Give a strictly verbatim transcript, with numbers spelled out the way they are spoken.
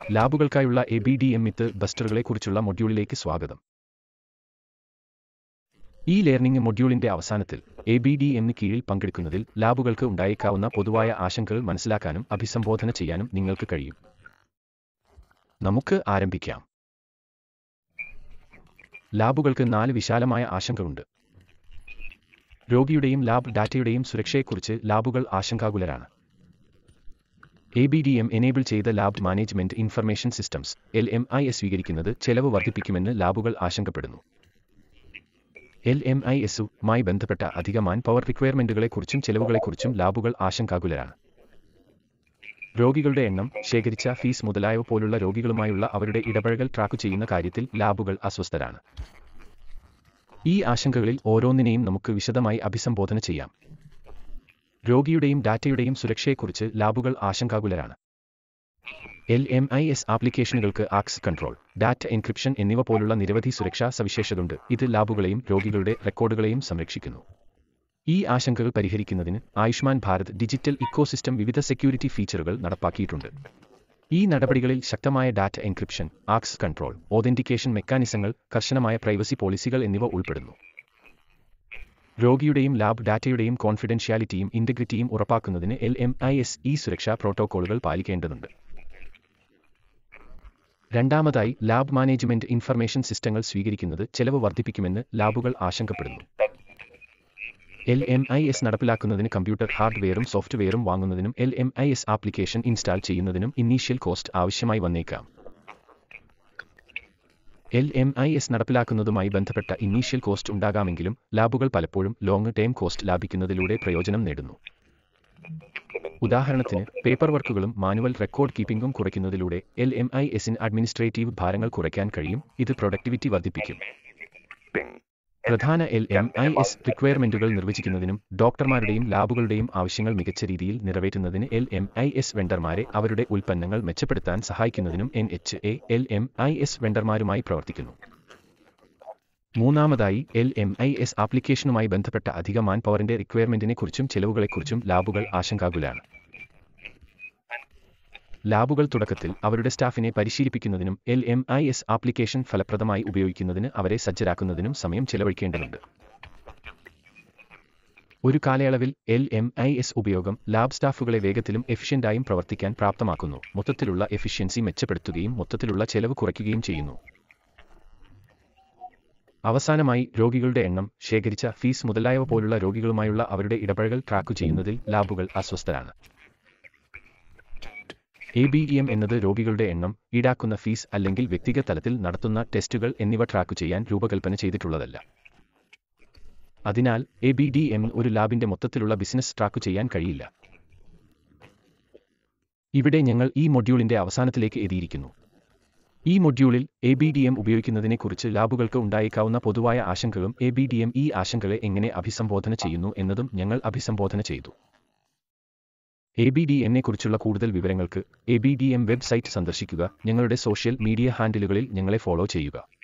ലാബുകൾക്കായുള്ള A B D M myth ബസ്റ്ററുകളെക്കുറിച്ചുള്ള മൊഡ്യൂളിലേക്ക് സ്വാഗതം. ഈ ലേണിംഗ് മൊഡ്യൂളിന്റെ അവസാനത്തിൽ എ ബി ഡി എമ്മിന് കീഴിൽ പങ്കെടുക്കുന്നതിൽ ലാബുകൾക്ക് ഉണ്ടായേക്കാവുന്ന പൊതുവായ ആശങ്കകൾ മനസ്സിലാക്കാനും അഭിസംബോധന ചെയ്യാനും നിങ്ങൾക്ക് കഴിയും. നമുക്ക് ആരംഭിക്കാം. ലാബുകൾക്ക് നാല് വിശാലമായ ആശങ്കകളുണ്ട്. രോഗിയുടെയും ലാബ് ഡാറ്റയുടെയും സുരക്ഷയെക്കുറിച്ച് ലാബുകൾ ആശങ്കാകുലരാണ്. A B D M enable ചെയ്ത lab management information systems L M I S സ്വീകരിക്കുന്നത് ചെലവ് വർദ്ധിപ്പിക്കുമെന്ന് ലാബുകൾ ആശങ്കപ്പെടുന്നു. എൽ എം ഐ എസുമായി ബന്ധപ്പെട്ട അധിക മാൻ പവർ റിക്വയർമെന്റുകളെക്കുറിച്ചും ചെലവുകളെക്കുറിച്ചും ലാബുകൾ ആശങ്കാകുലരാണ്. രോഗികളുടെ എണ്ണം, ശേഖരിച്ച ഫീസ് മുതലായവ പോലുള്ള രോഗികളുമായുള്ള അവരുടെ ഇടപഴകൽ ട്രാക്ക് ചെയ്യുന്ന കാര്യത്തിൽ ലാബുകൾ അസ്വസ്ഥരാണ്. ഈ ആശങ്കകളിൽ ഓരോന്നിനെയും നമുക്ക് വിശദമായി അഭിസംബോധന ചെയ്യാം. രോഗിയുടെയും ഡാറ്റയുടെയും സുരക്ഷയെക്കുറിച്ച് ലാബുകൾ ആശങ്കാകുലരാണ്. എൽ എം ഐ എസ് ആപ്ലിക്കേഷനുകൾക്ക് ആക്സസ് കൺട്രോൾ, ഡാറ്റ എൻക്രിപ്ഷൻ എന്നിവ പോലുള്ള നിരവധി സുരക്ഷാ സവിശേഷതയുണ്ട്. ഇത് ലാബുകളെയും രോഗികളുടെ റെക്കോർഡുകളെയും സംരക്ഷിക്കുന്നു. ഈ ആശങ്കകൾ പരിഹരിക്കുന്നതിന് ആയുഷ്മാൻ ഭാരത് ഡിജിറ്റൽ ഇക്കോസിസ്റ്റം വിവിധ സെക്യൂരിറ്റി ഫീച്ചറുകൾ നടപ്പാക്കിയിട്ടുണ്ട്. ഈ നടപടികളിൽ ശക്തമായ data encryption, access control, authentication മെക്കാനിസങ്ങൾ, കർശനമായ പ്രൈവസി പോളിസികൾ എന്നിവ ഉൾപ്പെടുന്നു. രോഗിയുടെയും ലാബ് ഡാറ്റയുടെയും കോൺഫിഡൻഷ്യാലിറ്റിയും ഇന്റഗ്രിറ്റിയും ഉറപ്പാക്കുന്നതിന് എൽ എം ഐ എസ് ഈ സുരക്ഷാ പ്രോട്ടോക്കോളുകൾ പാലിക്കേണ്ടതുണ്ട്. രണ്ടാമതായി, ലാബ് മാനേജ്മെന്റ് ഇൻഫർമേഷൻ സിസ്റ്റങ്ങൾ സ്വീകരിക്കുന്നത് ചെലവ് വർദ്ധിപ്പിക്കുമെന്ന് ലാബുകൾ ആശങ്കപ്പെടുന്നു. എൽ എം ഐ എസ് നടപ്പിലാക്കുന്നതിന് കമ്പ്യൂട്ടർ ഹാർഡ്വെയറും സോഫ്റ്റ്വെയറും വാങ്ങുന്നതിനും L M I S application install ചെയ്യുന്നതിനും ഇനീഷ്യൽ കോസ്റ്റ് ആവശ്യമായി വന്നേക്കാം. എൽ എം ഐ എസ് നടപ്പിലാക്കുന്നതുമായി ബന്ധപ്പെട്ട ഇനീഷ്യൽ കോസ്റ്റ് ഉണ്ടാകാമെങ്കിലും ലാബുകൾ പലപ്പോഴും ലോങ് ടേം കോസ്റ്റ് ലാഭിക്കുന്നതിലൂടെ പ്രയോജനം നേടുന്നു. ഉദാഹരണത്തിന്, പേപ്പർ വർക്കുകളും മാനുവൽ റെക്കോർഡ് കീപ്പിംഗും കുറയ്ക്കുന്നതിലൂടെ എൽ എം ഐ എസിന് അഡ്മിനിസ്ട്രേറ്റീവ് ഭാരങ്ങൾ കുറയ്ക്കാൻ കഴിയും. ഇത് പ്രൊഡക്ടിവിറ്റി വർദ്ധിപ്പിക്കും. പ്രധാന എൽ എം ഐ എസ് റിക്വയർമെന്റുകൾ നിർവചിക്കുന്നതിനും ഡോക്ടർമാരുടെയും ലാബുകളുടെയും ആവശ്യങ്ങൾ മികച്ച രീതിയിൽ നിറവേറ്റുന്നതിന് എൽ എം ഐ എസ് വെണ്ടർമാരെ അവരുടെ ഉൽപ്പന്നങ്ങൾ മെച്ചപ്പെടുത്താൻ സഹായിക്കുന്നതിനും N H A L M I S വെണ്ടർമാരുമായി പ്രവർത്തിക്കുന്നു. മൂന്നാമതായി, എൽ എം ഐ എസ് ആപ്ലിക്കേഷനുമായി ബന്ധപ്പെട്ട അധിക മാൻ പവറിന്റെ റിക്വയർമെന്റിനെക്കുറിച്ചും ചെലവുകളെക്കുറിച്ചും ലാബുകൾ ആശങ്കാകുലരാണ്. ലാബുകൾ തുടക്കത്തിൽ അവരുടെ സ്റ്റാഫിനെ പരിശീലിപ്പിക്കുന്നതിനും L M I S application ഫലപ്രദമായി ഉപയോഗിക്കുന്നതിന് അവരെ സജ്ജരാക്കുന്നതിനും സമയം ചെലവഴിക്കേണ്ടതുണ്ട്. ഒരു കാലയളവിൽ എൽ എം ഐ എസ് ഉപയോഗം ലാബ് സ്റ്റാഫുകളെ വേഗത്തിലും എഫിഷ്യന്റായും പ്രവർത്തിക്കാൻ പ്രാപ്തമാക്കുന്നു, മൊത്തത്തിലുള്ള എഫിഷ്യൻസി മെച്ചപ്പെടുത്തുകയും മൊത്തത്തിലുള്ള ചെലവ് കുറയ്ക്കുകയും ചെയ്യുന്നു. അവസാനമായി, രോഗികളുടെ എണ്ണം, ശേഖരിച്ച ഫീസ് മുതലായവ പോലുള്ള രോഗികളുമായുള്ള അവരുടെ ഇടപഴകൽ ട്രാക്ക് ചെയ്യുന്നതിൽ ലാബുകൾ അസ്വസ്ഥരാണ്. എ ബി ഡി എം എന്നത് രോഗികളുടെ എണ്ണം, ഈടാക്കുന്ന ഫീസ് അല്ലെങ്കിൽ വ്യക്തിഗത തലത്തിൽ നടത്തുന്ന ടെസ്റ്റുകൾ എന്നിവ ട്രാക്ക് ചെയ്യാൻ രൂപകൽപ്പന ചെയ്തിട്ടുള്ളതല്ല. അതിനാൽ എ ബി ഡി എം ഒരു ലാബിന്റെ മൊത്തത്തിലുള്ള ബിസിനസ് ട്രാക്ക് ചെയ്യാൻ കഴിയില്ല. ഇവിടെ ഞങ്ങൾ ഈ മൊഡ്യൂളിന്റെ അവസാനത്തിലേക്ക് എത്തിയിരിക്കുന്നു. ഈ മൊഡ്യൂളിൽ എ ബി ഡി എം ഉപയോഗിക്കുന്നതിനെക്കുറിച്ച് ലാബുകൾക്ക് ഉണ്ടായേക്കാവുന്ന പൊതുവായ ആശങ്കകളും എ ബി ഡി എം ഈ ആശങ്കകളെ എങ്ങനെ അഭിസംബോധന ചെയ്യുന്നു എന്നതും ഞങ്ങൾ അഭിസംബോധന ചെയ്തു. എ ബി ഡി എമ്മിനെക്കുറിച്ചുള്ള കൂടുതൽ വിവരങ്ങൾക്ക് A B D M website സന്ദർശിക്കുക. ഞങ്ങളുടെ സോഷ്യൽ മീഡിയ ഹാൻഡിലുകളിൽ ഞങ്ങളെ ഫോളോ ചെയ്യുക.